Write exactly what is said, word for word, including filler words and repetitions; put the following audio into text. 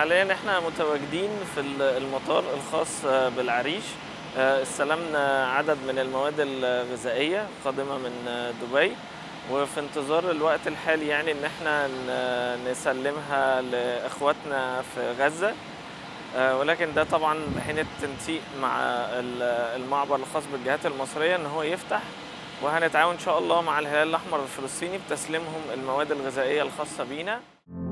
حاليا احنا متواجدين في المطار الخاص بالعريش. استلمنا عدد من المواد الغذائية قادمة من دبي، وفي انتظار الوقت الحالي يعني ان احنا نسلمها لاخواتنا في غزة. ولكن ده طبعا بحين التنسيق مع المعبر الخاص بالجهات المصرية ان هو يفتح، وهنتعاون ان شاء الله مع الهلال الاحمر الفلسطيني بتسليمهم المواد الغذائية الخاصة بينا.